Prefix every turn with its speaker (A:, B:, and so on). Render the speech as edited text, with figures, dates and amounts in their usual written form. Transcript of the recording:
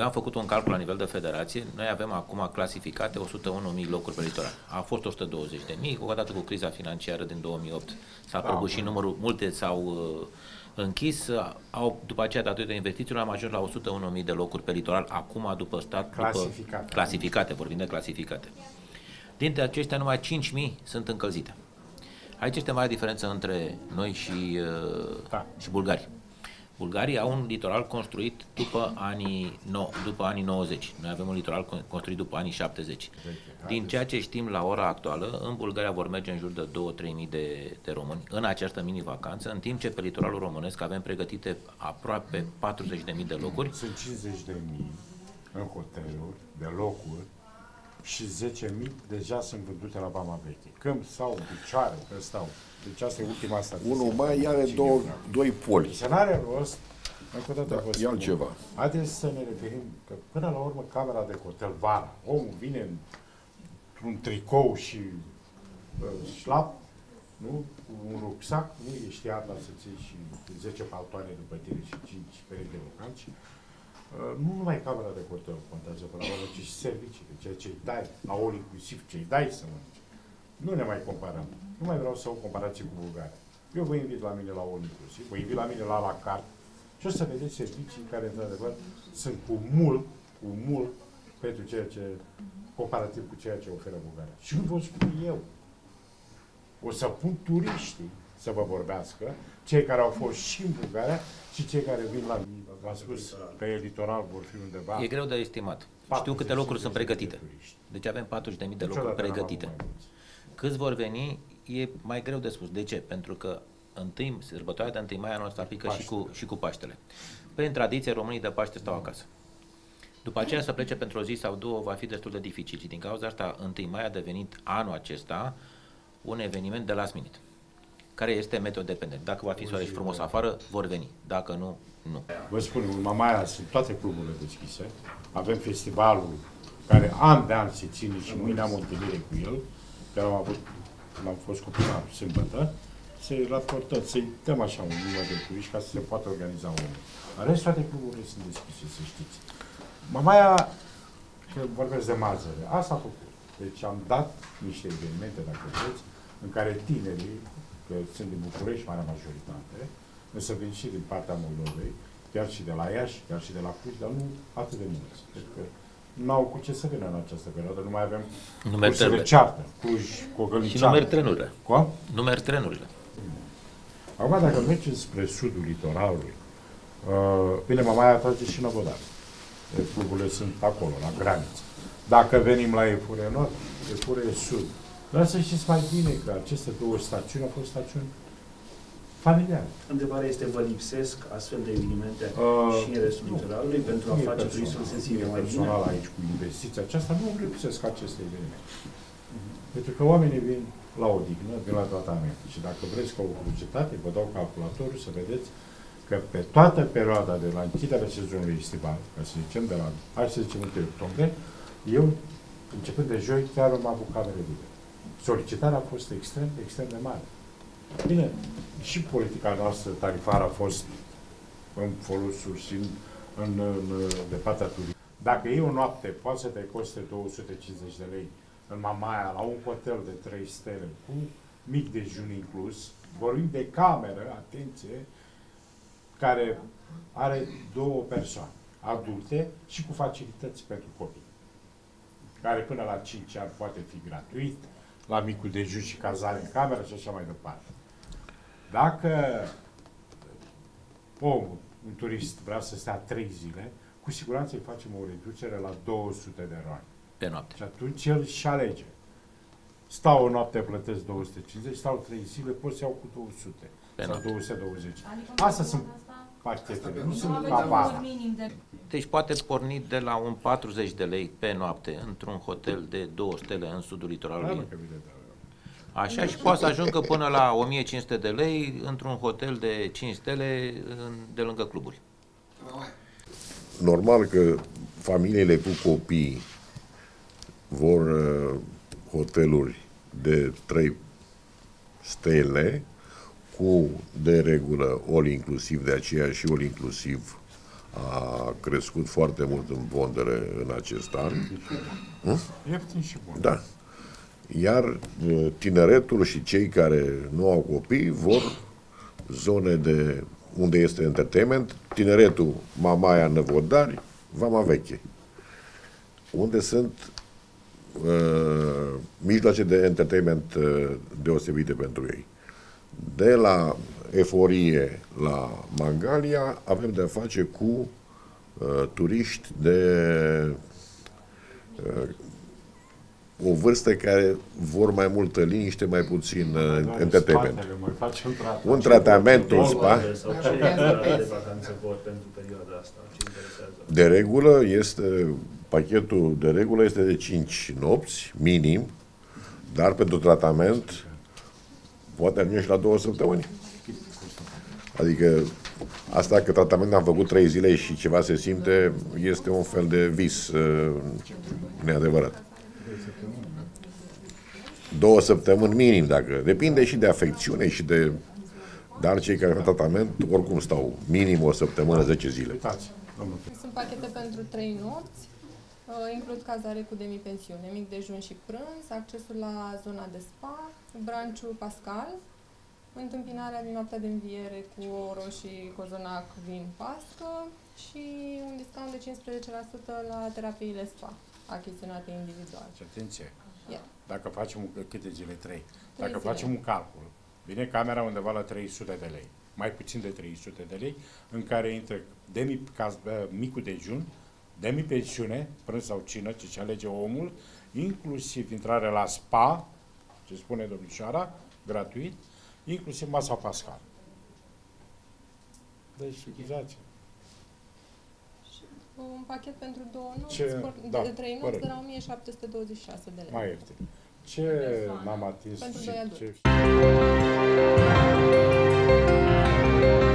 A: Eu am făcut un calcul la nivel de federație. Noi avem acum clasificate 101.000 locuri pe litoral. A fost 120.000, odată cu criza financiară din 2008 s-a prăbușit numărul, multe s-au închis, după aceea, datorită investițiilor, am ajuns la 101.000 de locuri pe litoral, acum după stat, clasificate, vorbim de clasificate. Dintre aceștia, numai 5.000 sunt încălzite. Aici este mare diferență între noi și bulgarii. Bulgarii au un litoral construit după anii 90. Noi avem un litoral construit după anii 70. Din ceea ce știm la ora actuală, în Bulgaria vor merge în jur de 2-3 mii de români în această mini-vacanță, în timp ce pe litoralul românesc avem pregătite aproape 40.000 de locuri.
B: Sunt 50.000 în hoteluri, de locuri, și 10.000 deja sunt vândute la Bama Veche. Câmp sau picioare, că stau. Deci asta e ultima statistică.
C: 1 mai are doi poli.
B: Să n-are rost, încă o dată vă spun.
C: E altceva.
B: Haideți să ne referim că până la urmă camera de hotel vara, omul vine într-un tricou și șlap, nu? Cu un rucsac, nu ești iarna să ții și 10 paltoane după tine și 5 perechi de locanci. Nu numai camera de hotel contează până la urmă, ci și serviciile, ceea ce îi dai, la all inclusiv, ce îi dai să mănânci. Nu ne mai comparăm. Nu mai vreau să o comparație cu Bulgaria. Eu vă invit la mine la all inclusiv, vă invit la mine la carte și o să vedeți servicii care, într-adevăr, sunt cu mult pentru ceea ce, comparativ cu ceea ce oferă Bulgaria. Și nu vă spun eu. O să pun turiștii să vă vorbească, cei care au fost și în Bulgaria și cei care vin la mine. V-am spus, pe litoral vor fi undeva.
A: E greu de estimat. Știu câte locuri sunt pregătite. Deci avem 40.000 de locuri pregătite. Câți vor veni, e mai greu de spus. De ce? Pentru că sărbătoarea de 1 mai anul ăsta pică și cu Paștele. Prin tradiție, românii de Paște stau acasă. După aceea să plece pentru o zi sau două va fi destul de dificil. Și din cauza asta, 1 mai a devenit anul acesta un eveniment de last minute, care este meteo-dependent. Dacă va fi soare și frumos afară, vor veni. Dacă nu, nu.
B: Vă spun, în Mamaia sunt toate cluburile deschise. Avem festivalul care an de an se ține și mâine am o întâlnire cu el, care am fost cu primarul sâmbătă, să-i raportăm, să-i dăm așa un număr de turiști ca să se poată organiza unul. În rest, toate cluburile sunt deschise, să știți. Mamaia, că vorbesc de Mazăre, asta a făcut. Deci am dat niște evenimente, dacă vreți, în care tinerii, că sunt din București, marea majoritate, însă vin și din partea Moldovei, chiar și de la Iași, chiar și de la Cluj, dar nu atât de mulți. Deci că n-au cu ce să vină în această perioadă, nu mai avem cursele ceartă, Cluj, Cogălniceană.
A: Și nu merg trenurile.
B: Cum?
A: Nu merg trenurile.
B: Acum, dacă mergem spre sudul litoralului, bine, Mamaia atrage și Năvodar. Cluburile sunt acolo, la graniță. Dacă venim la Efure Nord, Efure Sud. Dar să știți mai bine că aceste două stațiuni au fost stațiuni familiale.
D: Întrebarea este, vă lipsesc astfel de evenimente și în restul litoralului pentru a face turismul să simtă mai bine?
B: Personal aici, cu investiția aceasta, nu îmi lipsesc aceste evenimente. Pentru că oamenii vin la odihnă, vin la tratament. Și dacă vreți ca o curiozitate, vă dau calculatorul să vedeți că pe toată perioada de la închiderea sezonului estival, ca să zicem, de la, hai să zicem, 1 octombrie, eu, începând de joi, chiar am avut camere libere. Solicitarea a fost extrem de mare. Bine, și politica noastră tarifară a fost în folosul și de partea turismului. Dacă e o noapte, poate să te coste 250 de lei în Mamaia, la un hotel de 3 stele, cu mic dejun inclus, vorbim de cameră, atenție, care are 2 persoane, adulte și cu facilități pentru copii, care până la 5 ani poate fi gratuit, la micul dejun și cazare în cameră și așa mai departe. Dacă un turist vrea să stea 3 zile, cu siguranță îi facem o reducere la 200 de RON.
A: Pe noapte.
B: Și atunci el și alege. Stau o noapte, plătesc 250, stau 3 zile, pot să iau cu 200 sau 220. Astea sunt pachetele, nu sunt ca vara.
A: Deci poate porni de la un 40 de lei pe noapte într-un hotel de 2 stele în sudul litoralului. Așa, și poate să ajungă până la 1500 de lei într-un hotel de 5 stele de lângă cluburi.
C: Normal că familiile cu copii vor hoteluri de 3 stele cu, de regulă, all inclusiv, de aceea și all inclusiv a crescut foarte mult în pondere în acest an.
B: Ieftin și bun.
C: Da. Iar tineretul și cei care nu au copii vor zone de unde este entertainment. Tineretul, Mamaia, Năvodari, Vama Veche, unde sunt mijloace de entertainment deosebite pentru ei. De la Eforie la Mangalia avem de-a face cu turiști de o vârstă care vor mai multă liniște, mai puțin entertainment. Un tratament, un spa.
D: Sau ce de vacanță vor pentru perioada asta? Ce interesează?
C: De regulă este, pachetul de regulă este de 5 nopți, minim, dar pentru tratament poate ajunge și la 2 săptămâni. Adică asta că tratamentul am făcut 3 zile și ceva se simte, este un fel de vis neadevărat. 2 săptămâni minim, dacă depinde și de afecțiune și de... Dar cei care fac tratament oricum stau minim 1 săptămână, 10 zile.
E: Sunt pachete pentru 3 nopți, includ cazare cu demi-pensiune, mic dejun și prânz, accesul la zona de spa, branciu Pascal, întâmpinarea din noaptea de înviere cu roșii, cozonac, vin, pască și un discount de 15% la terapiile spa, achiziționate individual.
B: Și atenție,
E: Yeah.
B: dacă facem câte zile? 3.
E: 3
B: Dacă
E: zile.
B: facem un calcul, vine camera undeva la 300 de lei, mai puțin de 300 de lei, în care intră micul dejun, demi-pensiune, prânz sau cină, ce alege omul, inclusiv intrare la spa, ce spune domnișoara, gratuit, inclusiv masa Pascal. Deci, utilizați.
E: Un pachet pentru 2 nopți,
B: Da,
E: de 3 nopți,
B: corect.
E: de la 1726 de lei.
B: Mai ieftin. Ce n-am atins?
E: Pentru
B: și
E: doi adulți.
B: ce...